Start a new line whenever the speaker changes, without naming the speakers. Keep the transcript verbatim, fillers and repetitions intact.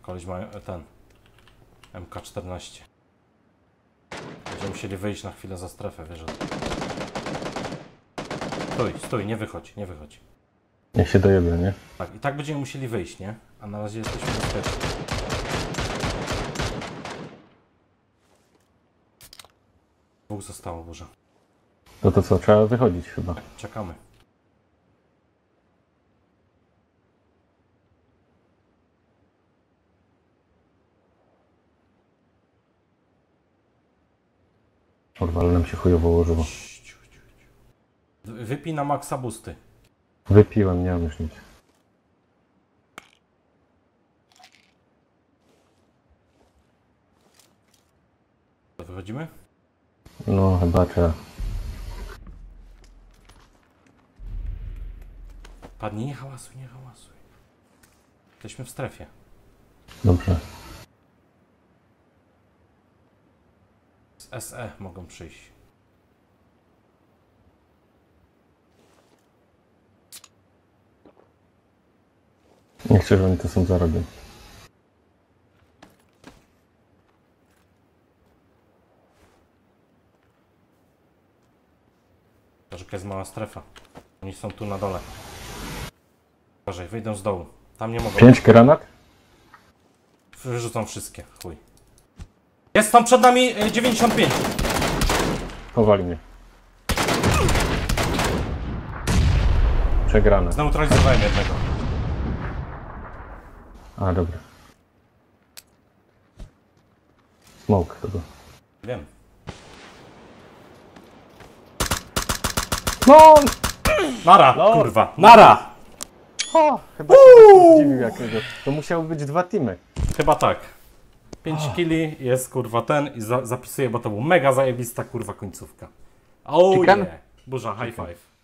Koleś ma ten M K czternaście. Będziemy musieli wyjść na chwilę za strefę, wiesz. Stój, stój, nie wychodź, nie wychodź.
Niech się dojebie, nie?
Tak, i tak będziemy musieli wyjść, nie? A na razie jesteśmy bezpieczni. Dwóch zostało, Boże.
No to co, trzeba wychodzić chyba.
Tak, czekamy.
Kurwa, ale nam się chujowo ułożyło.
Wypij na maksa boosty.
Wypiłem, nie mam już nic.
Wychodzimy?
No, chyba trzeba.
Padnij, nie hałasuj, nie hałasuj. Jesteśmy w strefie.
Dobrze.
Z S E mogą przyjść.
Nie chcę, że oni to są zarobią.
Jaka jest mała strefa. Oni są tu na dole. Uważaj, wyjdą z dołu. Tam nie mogą.
Pięć granat?
Wyrzucam wszystkie, chuj. Jest tam przed nami y, dziewięćdziesiąt pięć.
Powali mnie. Przegrane.
Zneutralizowałem jednego.
A, dobra. Smoke chyba.
Wiem.
No!
Nara,
No.
kurwa, nara!
O, chyba się ktoś zdziwił jakiego. To musiały być dwa teamy.
Chyba tak. pięć killi jest kurwa ten i za zapisuję, bo to był mega zajebista kurwa końcówka. Oh
Chicken?
yeah. Burza, high five.